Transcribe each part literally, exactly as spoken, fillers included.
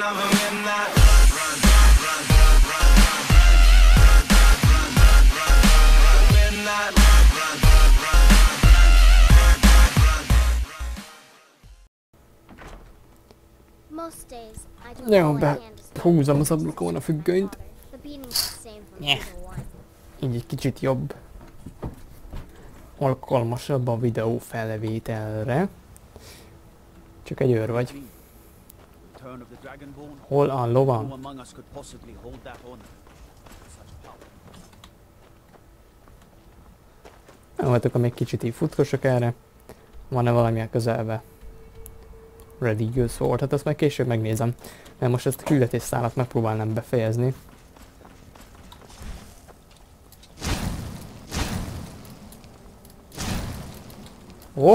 Jó, behúzom az ablakon a függönyt. Nyeh. Így egy kicsit jobb. Alkalmasabb a videó felvételre. Csak egy őr vagy. Hol a lovam? Nem voltak, még kicsit így futkosok erre. Van-e valami a közelbe? Ready Sword, hát azt meg később megnézem. Mert most ezt a küldetésszálat megpróbálnám befejezni. Oh!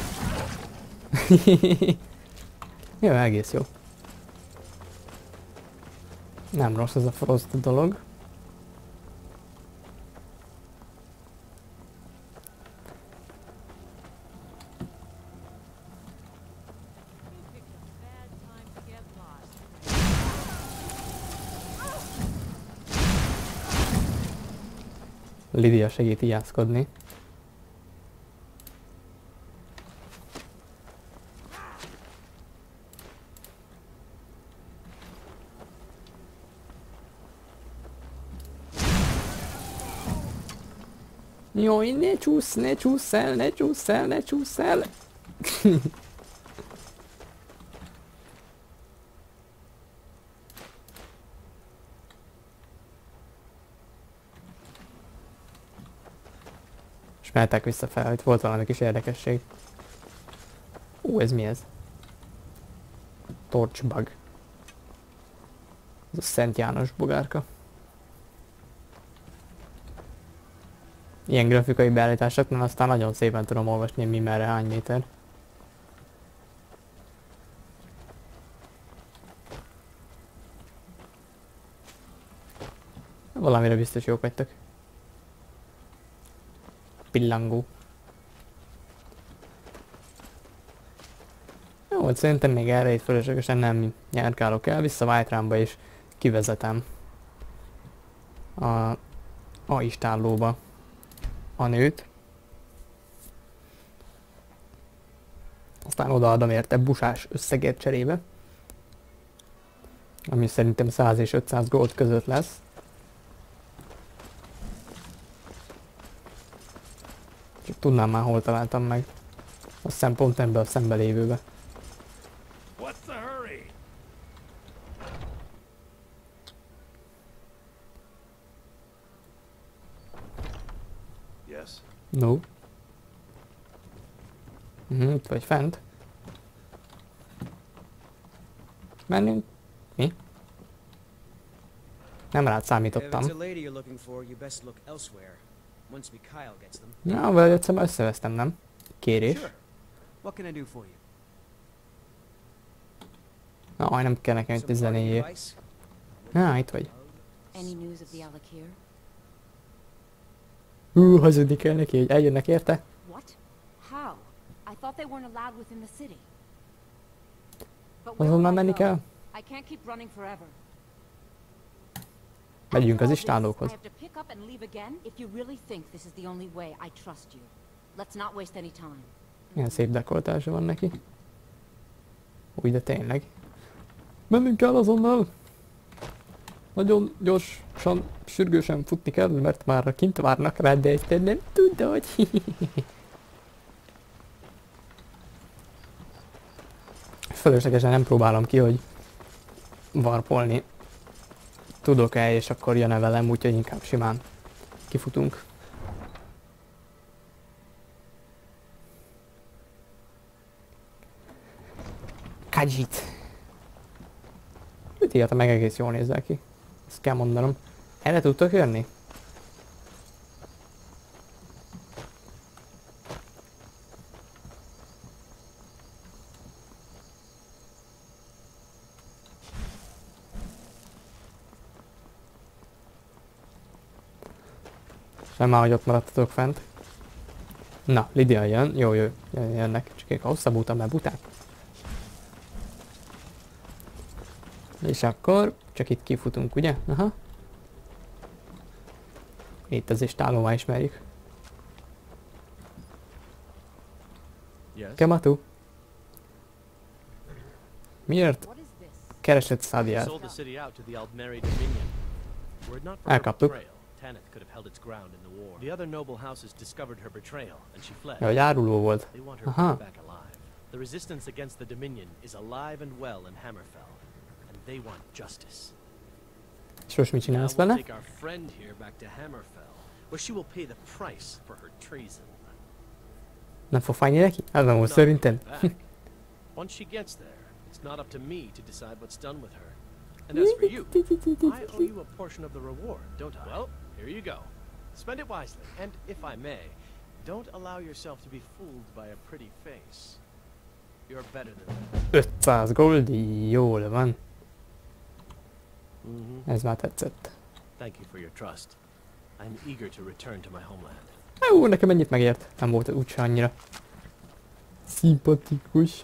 Jó, egész jó. Nem rossz ez a frost dolog. Lydia segít ijászkodni. Jaj, ne csúsz, ne csúsz el, ne csúsz el, ne csúsz el! És mehetek visszafele, hogy volt valami kis érdekesség. Ó, ez mi ez? Torchbug. Ez a Szent János bogárka. Ilyen grafikai beállításoknál aztán nagyon szépen tudom olvasni, mi merre hány méter. Valamire biztos jók vagytok. Pillangó. Jó, hát szerintem még erre itt fölöslegesen nem nyerkálok el, vissza White Runba és kivezetem a, a istállóba a nőt. Aztán odaadom érte busás összegért cserébe. Ami szerintem száz és ötszáz gold között lesz. Csak tudnám már, hol találtam meg. Azt hiszem pont ebbe a szembelévőbe. No. Mhm, itt vagy fent. Menjünk. Mi? Nem rád számítottam. Na, vagy egyszer már összevesztem, nem? Kérés. Na, ah, nem kell nekem itt tizennégy. Na, itt vagy. Hú, hazudni kell neki, hogy eljönnek érte. Azonnal menni kell? Megyünk az istállókhoz. Milyen szép dekoltása van neki. Úgy, de tényleg. Mennünk kell azonnal! Nagyon gyorsan, sürgősen futni kell, mert már kint várnak rá, de te nem tudod. Fölöslegesen nem próbálom ki, hogy varpolni tudok-e, és akkor jön-e velem, úgyhogy inkább simán kifutunk. Kajit! Mit írta meg, egész jól nézzel ki. Ezt kell mondanom. Erre tudtok jönni? Nem már, hogy ott maradtatok fent. Na, Lydia jön. Jó, jó, jönnek. Csak egy hosszabb úton, mert buták. És akkor csak itt kifutunk, ugye? Aha. Itt az istálóvá ismerjük. Kematu. Miért keresed Sadiát? Elkaptuk. Ja, hogy áruló volt. Aha. The resistance against the Dominion is alive and well in Hammerfell, and they want justice. És most mit csinálsz Now we'll vele? take our friend here back to Hammerfell, where she will pay the price for her treason. Nem fog fájni neki? Ez nem volt Not szerintem. back. Once she gets there, it's not up to me to decide what's done with her. And as for you, I owe you a portion of the reward, don't I? Well, here you go. Spend it wisely, and if I may, don't allow yourself to be fooled by a pretty face. You're better than that. ötszáz gold, jól van. Mm-hmm. Ez már tetszett. Thank you for your trust. I'm eager to return to my homeland. Jó, nekem ennyit megért. Nem volt úgyse annyira szimpatikus.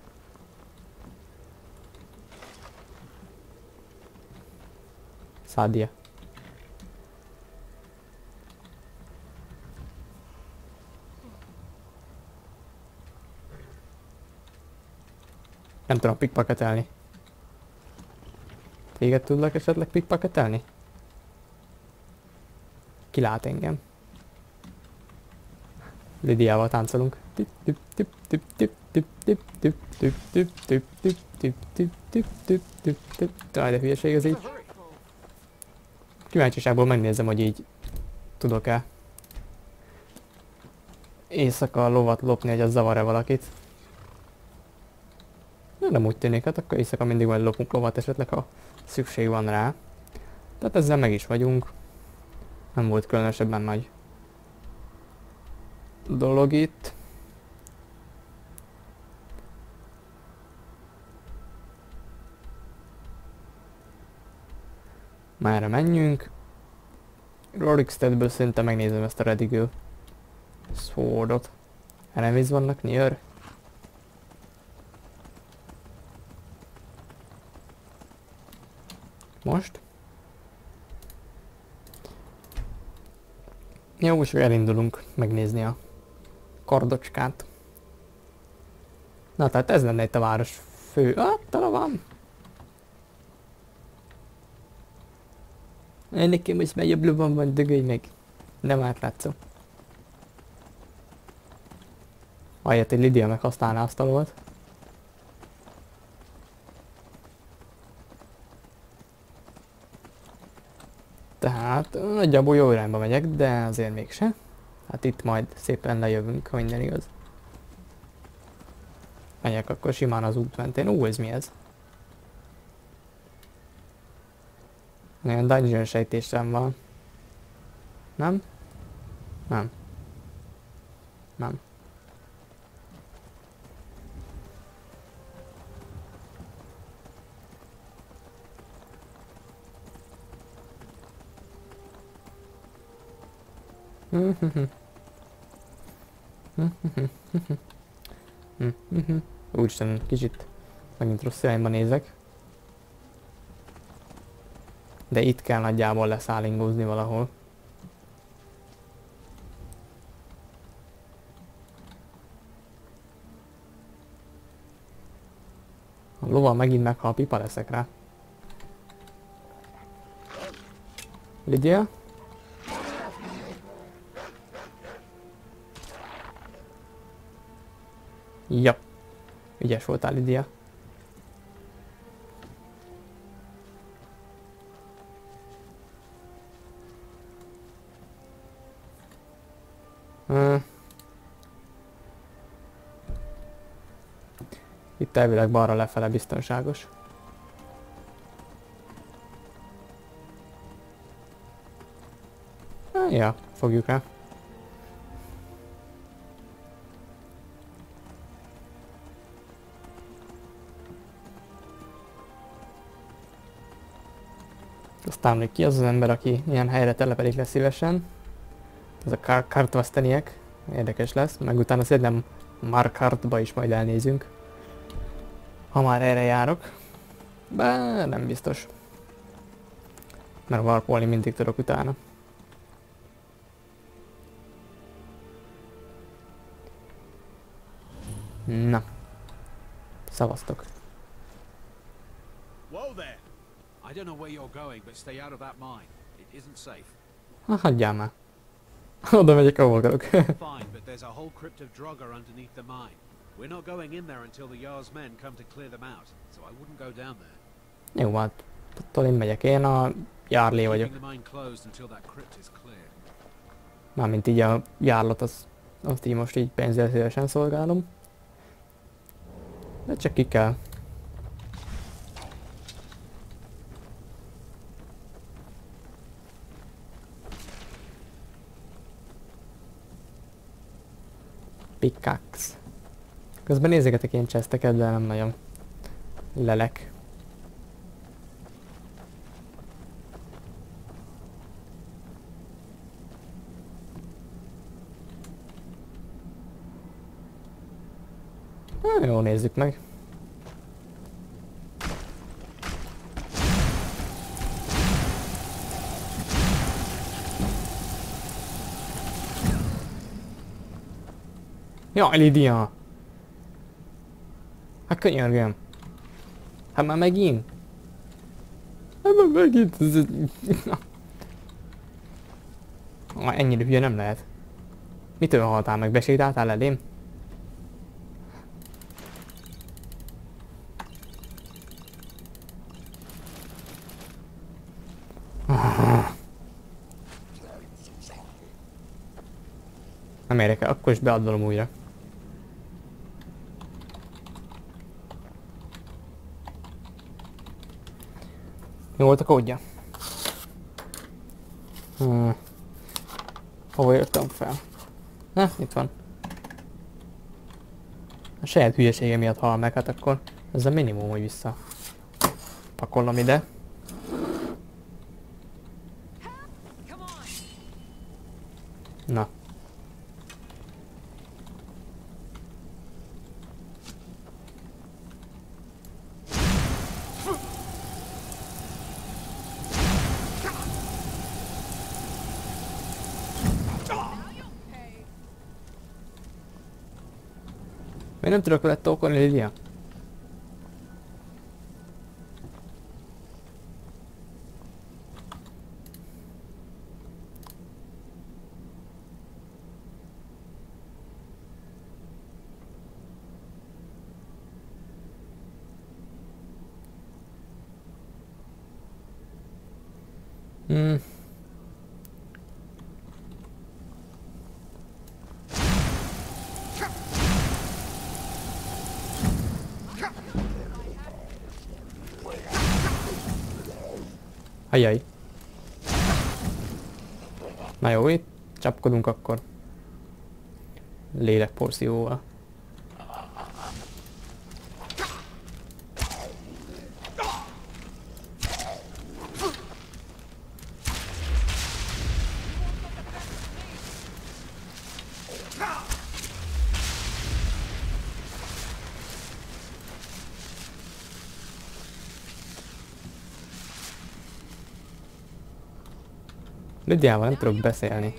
Sadia. Nem tudom pickpocketelni. Téged tudlak esetleg pickpocketelni? Ki lát engem? Lidiával táncolunk. Tip tip tip tip tip tip tip tip tip tip tip tip tip tip tip tip tip tip. Jaj, de hülyeség ez így. Kíváncsiságból megnézem, hogy így tudok-e éjszaka lovat lopni, hogy az zavar-e valakit. Nem úgy tűnik, hát akkor éjszaka mindig majd lopunk lovat esetleg, ha szükség van rá. Tehát ezzel meg is vagyunk. Nem volt különösebben nagy dolog itt. Merre menjünk? Roriksteadből szerintem megnézem ezt a Redigő Swordot. Enemies vannak, near? Most? Jó, most elindulunk megnézni a kardocskát. Na, tehát ez lenne itt a város fő... Ah, tele van! Nekem most már jobb lovam van, dögölj meg. Nem átlátszó. Ahelyett, hogy Lidia meg használná azt a lovat. Tehát nagyjából jó irányba megyek, de azért mégse. Hát itt majd szépen lejövünk, ha minden igaz. Megyek akkor simán az út mentén. Ó, ez mi ez? Olyan dungeon sejtésem van. Nem? Nem. Nem. Úristen, kicsit megint rossz irányba nézek. De itt kell nagyjából leszállingózni valahol. A lova megint meghal, pipa leszek rá. Lidia? Ja. Ügyes voltál, Lidia. Hmm. Itt elvileg balra lefele biztonságos. Ah, ja, fogjuk rá. Aztán, hogy ki az az ember, aki ilyen helyre telepedik le szívesen. Ez a Kar Kartvaszteniek. Érdekes lesz, meg utána szerintem Markartba is majd elnézünk. Ha már erre járok. Bár nem biztos. Mert warpolni mindig tudok utána. Na. Szavaztok. Whoa there! I don't know where you're going, but stay out of that mine. It isn't safe. Ha, hagyjál már. Oda megyek, ahol akarok. Fine, but there's a whole crypt of Draugr underneath the mine. We're not going in there until the Jarl's men come to clear them out, so I wouldn't go down there. Jó, hát attól én megyek. Én a járlé vagyok. Keeping the mine closed until that crypt is cleared. Mármint így a járlat, az, azt így most így pénzzel szívesen szolgálom. De csak ki kell. Pickaxe. Közben nézegetek én chesteket, de nem nagyon lelek. Na, jó, nézzük meg. Jaj, Lydia! Hát könyörgöm. Hát már megint? Hát már megint? Ah, ennyire hülye nem lehet. Mitől haltál meg? Besétáltál elém? Nem érek el, akkor is beadolom újra. Mi volt a kódja? Hmm. Hova jöttem fel? Na, itt van. A saját hülyesége miatt hal meg, hát akkor ez a minimum, hogy vissza pakolom ide. Na. Miért nem tudok veled talkolni, Lydia? Hmm. Ajjaj. Na jó, itt csapkodunk akkor. Lélekporszívóval. Lydiával nem tudok beszélni.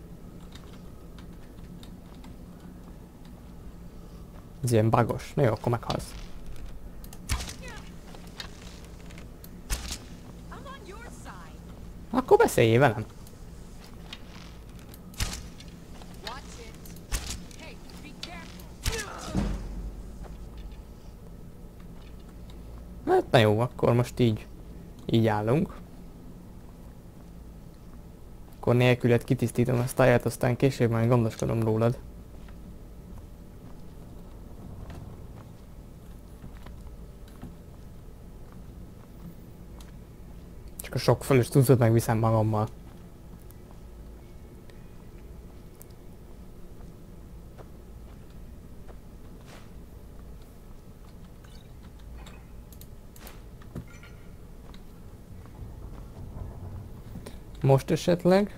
Ez ilyen bugos. Na jó, akkor meghalsz. Akkor beszéljél velem. Hát na jó, akkor most így, így állunk. Akkor nélküled kitisztítom a stáját, aztán később majd gondoskodom rólad. Csak a sok fölös tudod megviszem magammal. Most esetleg.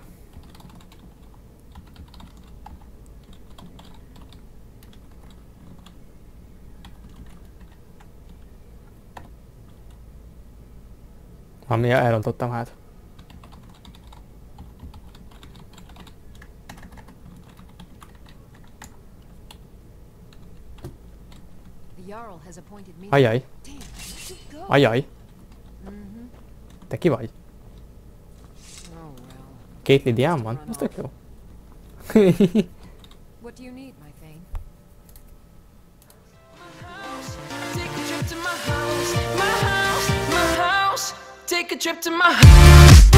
Ami elrontottam hát. Ajaj. Ajaj. Te ki vagy? Két Lidián van? Ez tök jó. What do you need, my thing? Take a trip to my house, my house, my house. Take a trip to my house.